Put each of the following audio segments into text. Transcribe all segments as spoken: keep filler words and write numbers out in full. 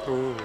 У.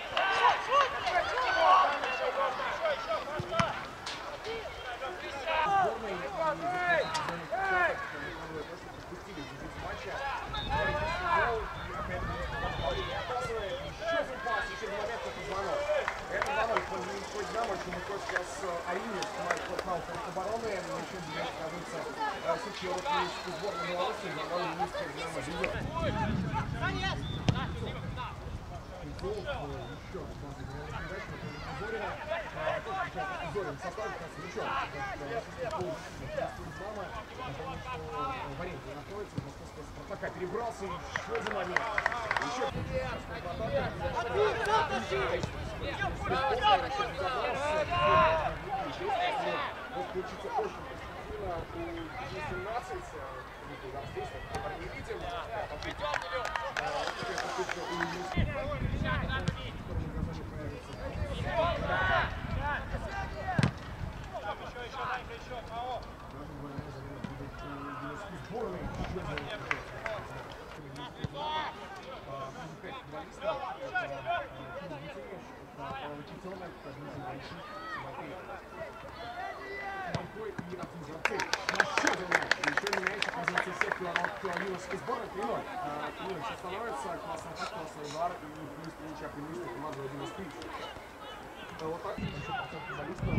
Пока перебрался, еще за момент. Еще получится очень перспективно у семнадцать. Здесь мы не видим. Сейчас становится классный хит, классный удар и плюс получая преимущество команды один из тридцать. Вот так еще процент футболистов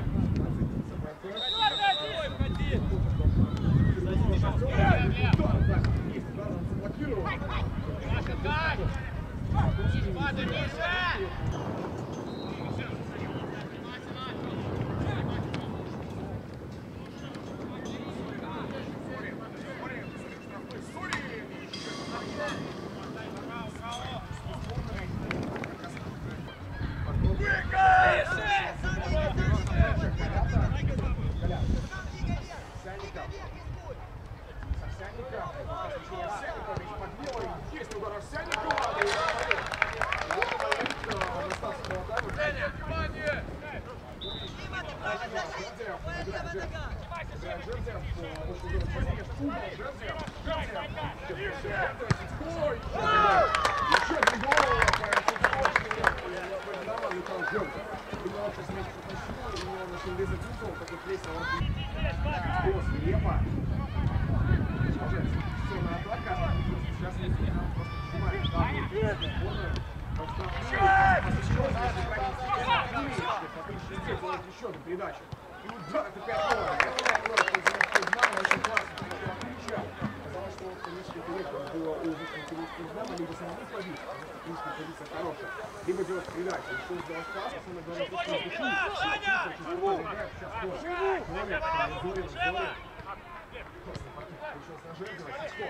еще одну передачу. И удар, это пять ноль. Очень классно. Казалось, что конечно, это было у Высокого Динамо, либо самому побить, потому что позиция хорошая, либо делать передачу. Решил сделать пас, а самое главное, просто не пущу. Сейчас тоже. Зорин, Зорин, Зорин. Классный партий. Пришел с Нажердова, Сичко.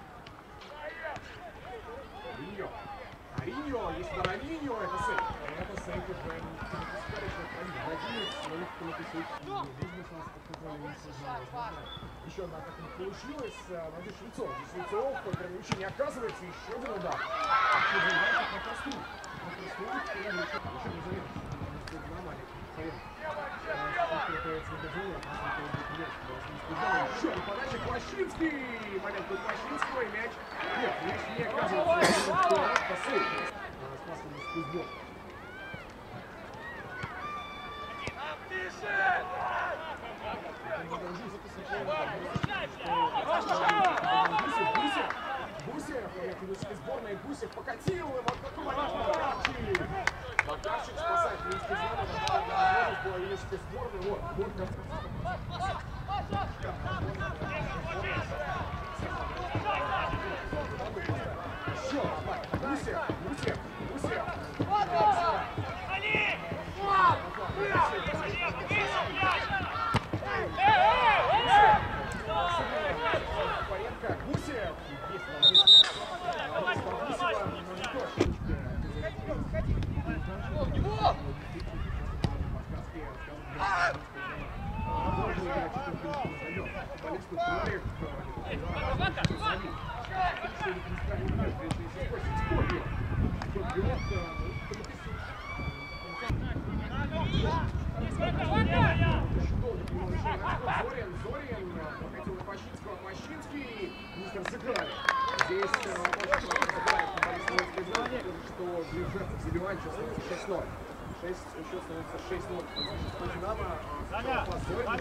Риньо. Риньо, если удар Риньо, это сейф. Это сейф уже не сказали, что это Владимир, но их написать. Бизнес у нас показали, не сужалось. Еще одна атака не получилась. Надеюсь, Швецов. Здесь Швецов, ограничение не оказывается. Еще один удар. Еще один удар, как на просту. На просту. Еще не заметно. Что это нормально. Поверь. Еще одна подача. Кващинский. Момент тут Кващинского. И мяч. Нет, мяч не оказывается. Пасы. Спасибо, Скузбок. Гусев, сборная Гусев покатил, вот такой момент Макарчик. Макарчик спасает Минский знамя, возможность была Минской сборной. Вот, вот еще атака. Гусев, Гусев, Гусев. Гусев. Зорин, Зорин, покатил на Пащинского, Пащинский, мистер сыграли. Здесь очень сыграет футболист Минской знамя. что Ближев забивает, сейчас становится шесть ноль. шесть, счет становится шесть ноль. По Динамо, позорно.